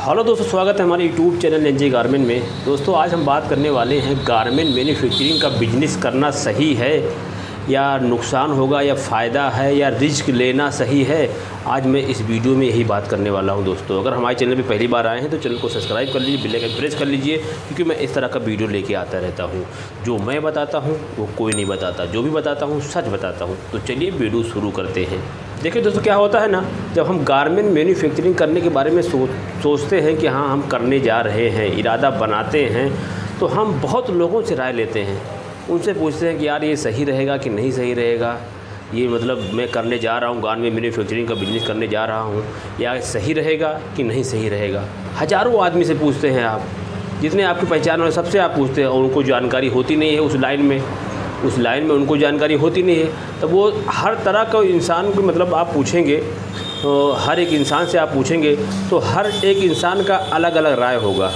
Hello दोस्तों, स्वागत है हमारे यूट्यूब चैनल एनजे गारमेंट में। दोस्तों आज हम बात करने वाले हैं गारमेंट मैन्युफैक्चरिंग का बिजनेस करना सही है या नुकसान होगा या फ़ायदा है या रिस्क लेना सही है। आज मैं इस वीडियो में यही बात करने वाला हूं। दोस्तों अगर हमारे चैनल पे पहली बार आए हैं तो चैनल को सब्सक्राइब कर लीजिए, बेल आइकन प्रेस कर लीजिए, क्योंकि मैं इस तरह का वीडियो लेके आता रहता हूं। जो मैं बताता हूं वो कोई नहीं बताता, जो भी बताता हूं सच बताता हूं। तो चलिए वीडियो शुरू करते हैं। देखिए दोस्तों, क्या होता है ना, जब हम गारमेंट मैन्युफैक्चरिंग करने के बारे में सोचते हैं कि हाँ हम करने जा रहे हैं, इरादा बनाते हैं, तो हम बहुत लोगों से राय लेते हैं। उनसे पूछते हैं कि यार ये सही रहेगा कि नहीं सही रहेगा, ये मतलब मैं करने जा रहा हूँ, गारमेंट मैन्युफैक्चरिंग का बिज़नेस करने जा रहा हूँ, या सही रहेगा कि नहीं सही रहेगा। हज़ारों आदमी से पूछते हैं आप, जितने आपकी पहचान वाले सबसे आप पूछते हैं, और उनको जानकारी होती नहीं है उस लाइन में उनको जानकारी होती नहीं है। तब वो हर तरह का इंसान को मतलब आप पूछेंगे, हर एक इंसान से आप पूछेंगे तो हर एक इंसान का अलग अलग राय होगा।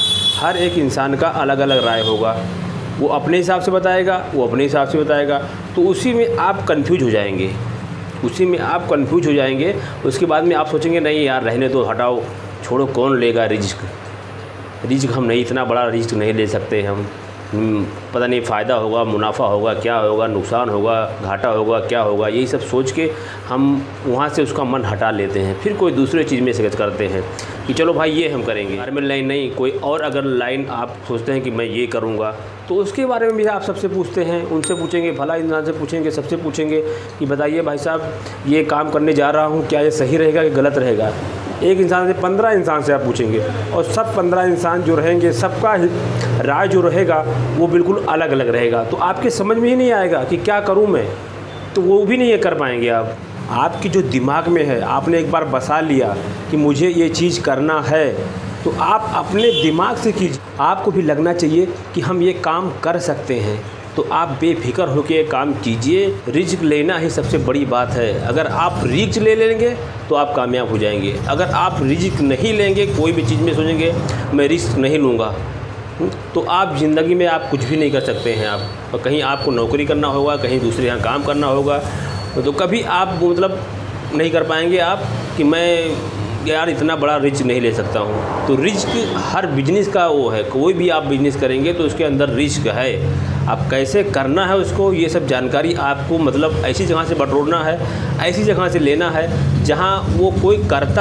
वो अपने हिसाब से बताएगा, तो उसी में आप कंफ्यूज हो जाएंगे। उसके बाद में आप सोचेंगे नहीं यार रहने दो, हटाओ, छोड़ो, कौन लेगा रिस्क हम नहीं, इतना बड़ा रिस्क नहीं ले सकते हम। पता नहीं फ़ायदा होगा, मुनाफा होगा, क्या होगा, नुकसान होगा, घाटा होगा, क्या होगा, यही सब सोच के हम वहाँ से उसका मन हटा लेते हैं। फिर कोई दूसरे चीज़ में सेलेक्ट करते हैं कि चलो भाई ये हम करेंगे। गारमेंट लाइन नहीं, कोई और अगर लाइन आप सोचते हैं कि मैं ये करूँगा, तो उसके बारे में भी आप सबसे पूछते हैं। उनसे पूछेंगे, भला इंसान से पूछेंगे, सबसे पूछेंगे कि बताइए भाई साहब ये काम करने जा रहा हूँ, क्या ये सही रहेगा कि गलत रहेगा। एक इंसान से 15 इंसान से आप पूछेंगे, और सब 15 इंसान जो रहेंगे, सबका राय जो रहेगा वो बिल्कुल अलग अलग रहेगा। तो आपके समझ में ही नहीं आएगा कि क्या करूं मैं, तो वो भी नहीं कर पाएंगे आप। आपकी जो दिमाग में है, आपने एक बार बसा लिया कि मुझे ये चीज़ करना है, तो आप अपने दिमाग से कीजिए। आपको भी लगना चाहिए कि हम ये काम कर सकते हैं, तो आप बेफिक्र होकर काम कीजिए। रिस्क लेना ही सबसे बड़ी बात है। अगर आप रिस्क ले लेंगे तो आप कामयाब हो जाएंगे। अगर आप रिस्क नहीं लेंगे, कोई भी चीज़ में सोचेंगे मैं रिस्क नहीं लूँगा, तो आप ज़िंदगी में आप कुछ भी नहीं कर सकते हैं। आप कहीं आपको नौकरी करना होगा, कहीं दूसरे यहाँ काम करना होगा, तो कभी आप मतलब नहीं कर पाएंगे आप कि मैं यार इतना बड़ा रिस्क नहीं ले सकता हूँ। तो रिस्क हर बिजनेस का वो है, कोई भी आप बिजनेस करेंगे तो उसके अंदर रिस्क है। आप कैसे करना है उसको, ये सब जानकारी आपको मतलब ऐसी जगह से बटोरना है, ऐसी जगह से लेना है जहाँ वो कोई करता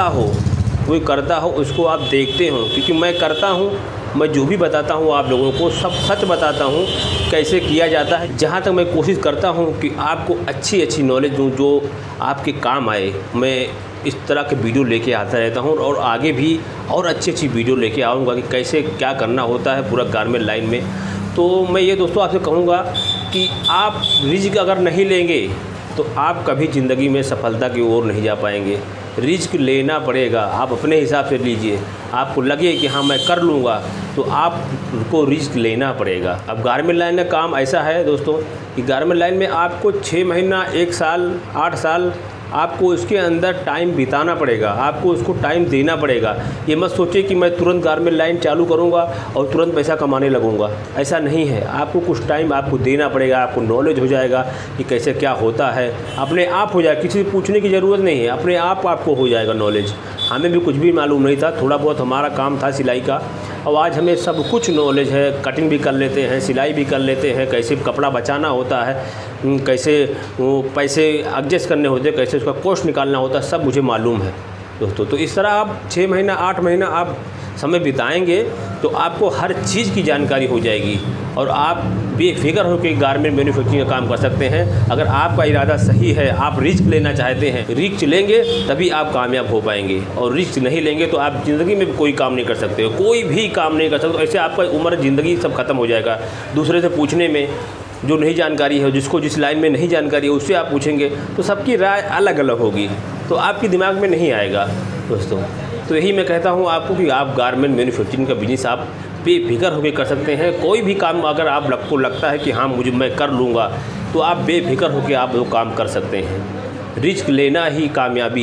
हो उसको आप देखते हो। क्योंकि मैं करता हूँ, मैं जो भी बताता हूँ आप लोगों को सब सच बताता हूँ कैसे किया जाता है। जहाँ तक मैं कोशिश करता हूँ कि आपको अच्छी नॉलेज दूँ जो आपके काम आए। मैं इस तरह के वीडियो लेके आता रहता हूँ, और आगे भी और अच्छी वीडियो लेके आऊँगा कि कैसे क्या करना होता है पूरा गारमेंट लाइन में। तो मैं ये दोस्तों आपसे कहूँगा कि आप रिस्क अगर नहीं लेंगे तो आप कभी ज़िंदगी में सफलता की ओर नहीं जा पाएंगे। रिस्क लेना पड़ेगा, आप अपने हिसाब से लीजिए। आपको लगे कि हाँ मैं कर लूँगा, तो आपको रिस्क लेना पड़ेगा। अब गारमेंट लाइन का काम ऐसा है दोस्तों कि गारमेंट लाइन में आपको 6 महीना, 1 साल, 8 साल आपको उसके अंदर टाइम बिताना पड़ेगा, आपको उसको टाइम देना पड़ेगा। ये मत सोचिए कि मैं तुरंत गारमेंट लाइन चालू करूँगा और तुरंत पैसा कमाने लगूँगा, ऐसा नहीं है। आपको कुछ टाइम आपको देना पड़ेगा, आपको नॉलेज हो जाएगा कि कैसे क्या होता है, अपने आप हो जाएगा, किसी से पूछने की ज़रूरत नहीं है, अपने आप आपको हो जाएगा नॉलेज। हमें भी कुछ भी मालूम नहीं था, थोड़ा बहुत हमारा काम था सिलाई का, और आज हमें सब कुछ नॉलेज है। कटिंग भी कर लेते हैं, सिलाई भी कर लेते हैं, कैसे कपड़ा बचाना होता है, कैसे वो पैसे एडजस्ट करने होते हैं, कैसे उसका कॉस्ट निकालना होता है, सब मुझे मालूम है दोस्तों। तो इस तरह आप 6 महीना, 8 महीना आप समय बिताएंगे तो आपको हर चीज़ की जानकारी हो जाएगी, और आप बेफिक्र होकर गारमेंट मैन्युफैक्चरिंग का काम कर सकते हैं। अगर आपका इरादा सही है, आप रिस्क लेना चाहते हैं, रिस्क लेंगे तभी आप कामयाब हो पाएंगे, और रिस्क नहीं लेंगे तो आप ज़िंदगी में भी कोई काम नहीं कर सकते हो, कोई भी काम नहीं कर सकते। ऐसे आपका उम्र ज़िंदगी सब खत्म हो जाएगा। दूसरे से पूछने में जो नहीं जानकारी है, जिसको जिस लाइन में नहीं जानकारी है उससे आप पूछेंगे तो सबकी राय अलग अलग होगी, तो आपके दिमाग में नहीं आएगा दोस्तों। तो यही मैं कहता हूँ आपको कि आप गारमेंट मैन्युफैक्चरिंग का बिज़नेस आप बेफिक्र होकर कर सकते हैं। कोई भी काम अगर आपको लगता है कि हाँ मैं कर लूँगा, तो आप बेफिक्र होकर आप वो काम कर सकते हैं। रिस्क लेना ही कामयाबी है।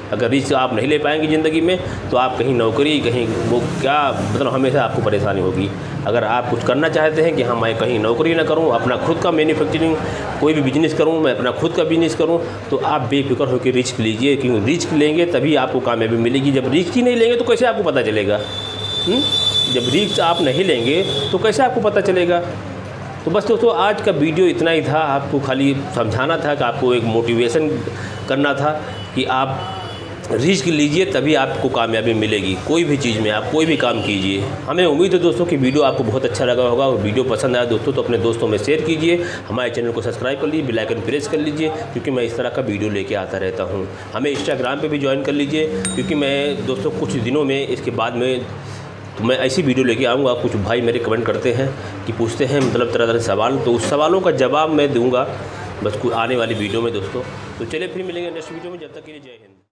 अगर रिस्क आप नहीं ले पाएंगे ज़िंदगी में तो आप कहीं नौकरी, कहीं वो क्या मतलब हमेशा आपको परेशानी होगी। अगर आप कुछ करना चाहते हैं कि हाँ मैं कहीं नौकरी ना करूँ, अपना खुद का मैन्युफैक्चरिंग कोई भी बिजनेस करूँ, मैं अपना खुद का बिजनेस करूँ, तो आप बेफिक्र होकर रिस्क लीजिए, क्योंकि रिस्क लेंगे तभी आपको कामयाबी मिलेगी। जब रिस्क ही नहीं लेंगे तो कैसे आपको पता चलेगा? जब रिस्क आप नहीं लेंगे तो कैसे आपको पता चलेगा? तो बस दोस्तों आज का वीडियो इतना ही था। आपको खाली समझाना था कि आपको एक मोटिवेशन करना था कि आप रिस्क लीजिए तभी आपको कामयाबी मिलेगी। कोई भी चीज़ में आप कोई भी काम कीजिए। हमें उम्मीद है दोस्तों कि वीडियो आपको बहुत अच्छा लगा होगा, और वीडियो पसंद आया दोस्तों तो अपने दोस्तों में शेयर कीजिए। हमारे चैनल को सब्सक्राइब कर लीजिए, बेल आइकन प्रेस कर लीजिए, क्योंकि मैं इस तरह का वीडियो लेके आता रहता हूँ। हमें इंस्टाग्राम पर भी ज्वाइन कर लीजिए, क्योंकि मैं दोस्तों कुछ दिनों में इसके बाद में तो मैं ऐसी वीडियो लेके आऊँगा। कुछ भाई मेरे कमेंट करते हैं कि पूछते हैं मतलब तरह तरह सवाल, तो उस सवालों का जवाब मैं दूँगा बस आने वाली वीडियो में दोस्तों। तो चलिए फिर मिलेंगे नेक्स्ट वीडियो में, जब तक के लिए जय हिंद।